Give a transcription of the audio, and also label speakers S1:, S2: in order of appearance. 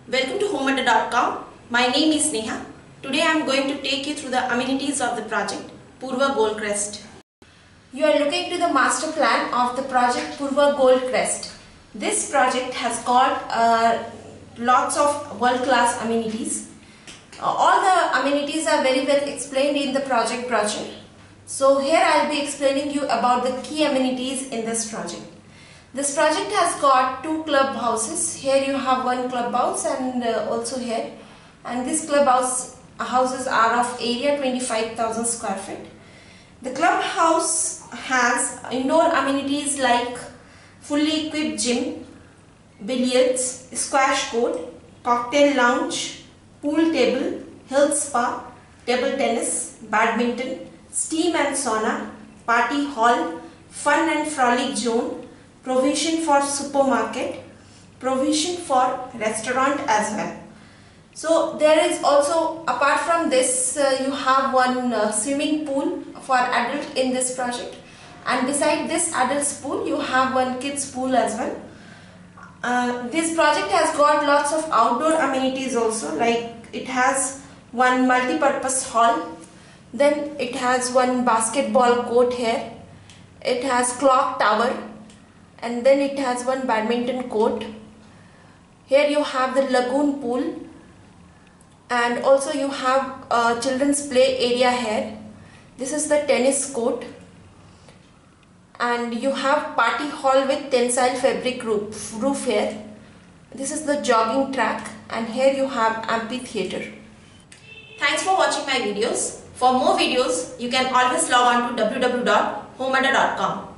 S1: Welcome to homeadder.com. My name is Neha. Today I am going to take you through the amenities of the project Purva Gold Crest. You are looking to the master plan of the project Purva Gold Crest. This project has got lots of world-class amenities. All the amenities are very well explained in the project brochure. So here I will be explaining you about the key amenities in this project. This project has got two clubhouses. Here you have one clubhouse and also here. And these houses are of area 25,000 square feet. The clubhouse has indoor amenities like fully equipped gym, billiards, squash court, cocktail lounge, pool table, health spa, table tennis, badminton, steam and sauna, party hall, fun and frolic zone, provision for supermarket, provision for restaurant as well. So there is also, apart from this, you have one swimming pool for adult in this project, and beside this adults pool you have one kids pool as well. This project has got lots of outdoor amenities also, like it has one multi-purpose hall, then it has one basketball court here, it has clock tower, and then it has one badminton court. Here you have the lagoon pool, and also you have a children's play area here. This is the tennis court, and you have party hall with tensile fabric roof here. This is the jogging track, and here you have amphitheater. Thanks for watching my videos. For more videos, you can always log on to www.homeadder.com.